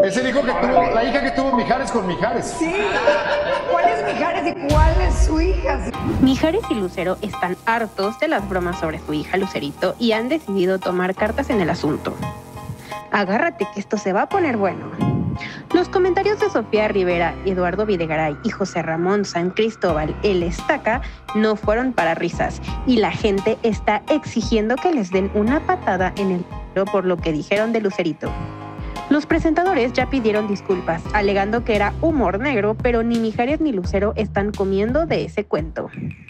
Es el hijo que tuvo, la hija que tuvo Mijares con Mijares. Sí. ¿Cuál es Mijares y cuál es su hija? Mijares y Lucero están hartos de las bromas sobre su hija Lucerito y han decidido tomar cartas en el asunto. Agárrate que esto se va a poner bueno. Los comentarios de Sofía Rivera, Eduardo Videgaray y José Ramón San Cristóbal, el Estaca, no fueron para risas y la gente está exigiendo que les den una patada en el culo por lo que dijeron de Lucerito. Los presentadores ya pidieron disculpas, alegando que era humor negro, pero ni Mijares ni Lucero están comiendo de ese cuento.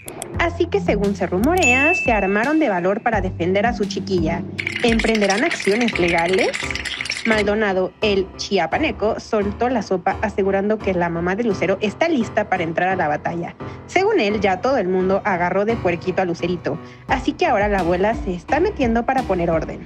Así que, según se rumorea, se armaron de valor para defender a su chiquilla. ¿Emprenderán acciones legales? Maldonado, el chiapaneco, soltó la sopa asegurando que la mamá de Lucero está lista para entrar a la batalla. Según él, ya todo el mundo agarró de puerquito a Lucerito, así que ahora la abuela se está metiendo para poner orden.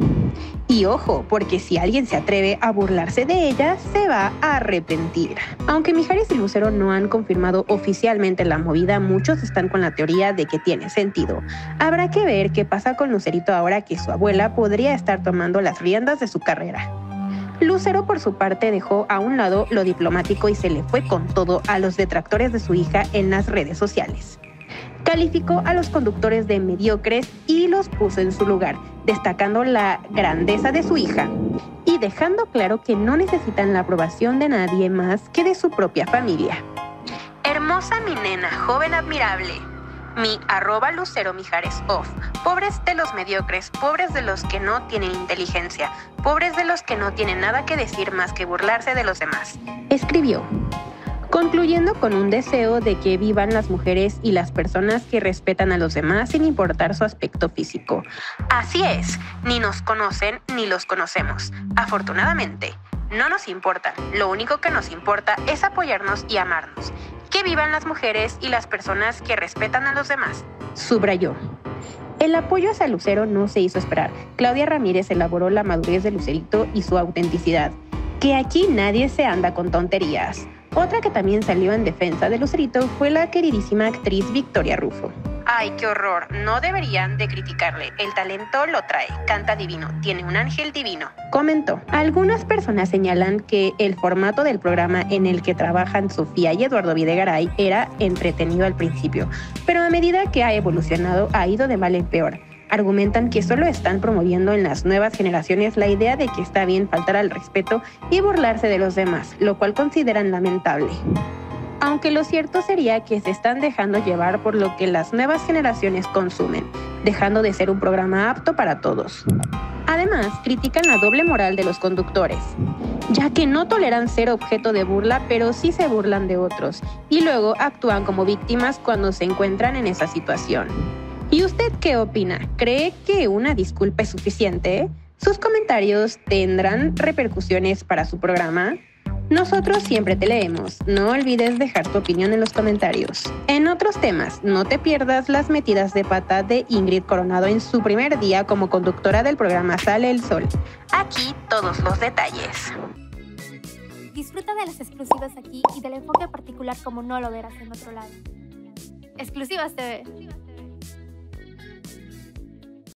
Y ojo, porque si alguien se atreve a burlarse de ella, se va a arrepentir. Aunque Mijares y Lucero no han confirmado oficialmente la movida, muchos están con la teoría de que tiene sentido. Habrá que ver qué pasa con Lucerito ahora que su abuela podría estar tomando las riendas de su carrera. Lucero, por su parte, dejó a un lado lo diplomático y se le fue con todo a los detractores de su hija en las redes sociales. Calificó a los conductores de mediocres y los puso en su lugar, destacando la grandeza de su hija y dejando claro que no necesitan la aprobación de nadie más que de su propia familia. Hermosa mi nena, joven admirable. Mi @LuceroMijaresOff. Pobres de los mediocres, pobres de los que no tienen inteligencia, pobres de los que no tienen nada que decir más que burlarse de los demás, escribió. Concluyendo con un deseo de que vivan las mujeres y las personas que respetan a los demás sin importar su aspecto físico. Así es, ni nos conocen ni los conocemos. Afortunadamente, no nos importan. Lo único que nos importa es apoyarnos y amarnos. Que vivan las mujeres y las personas que respetan a los demás, subrayó. El apoyo hacia Lucero no se hizo esperar. Claudia Ramírez elaboró la madurez de Lucerito y su autenticidad. Que aquí nadie se anda con tonterías. Otra que también salió en defensa de Lucerito fue la queridísima actriz Victoria Rufo. Ay, qué horror, no deberían de criticarle, el talento lo trae, canta divino, tiene un ángel divino, comentó. Algunas personas señalan que el formato del programa en el que trabajan Sofía y Eduardo Videgaray era entretenido al principio, pero a medida que ha evolucionado ha ido de mal en peor. Argumentan que solo están promoviendo en las nuevas generaciones la idea de que está bien faltar al respeto y burlarse de los demás, lo cual consideran lamentable. Aunque lo cierto sería que se están dejando llevar por lo que las nuevas generaciones consumen, dejando de ser un programa apto para todos. Además, critican la doble moral de los conductores, ya que no toleran ser objeto de burla, pero sí se burlan de otros, y luego actúan como víctimas cuando se encuentran en esa situación. ¿Y usted qué opina? ¿Cree que una disculpa es suficiente? ¿Sus comentarios tendrán repercusiones para su programa? Nosotros siempre te leemos. No olvides dejar tu opinión en los comentarios. En otros temas, no te pierdas las metidas de pata de Ingrid Coronado en su primer día como conductora del programa Sale el Sol. Aquí todos los detalles. Disfruta de las exclusivas aquí y del enfoque particular como no lo verás en otro lado. Exclusivas TV.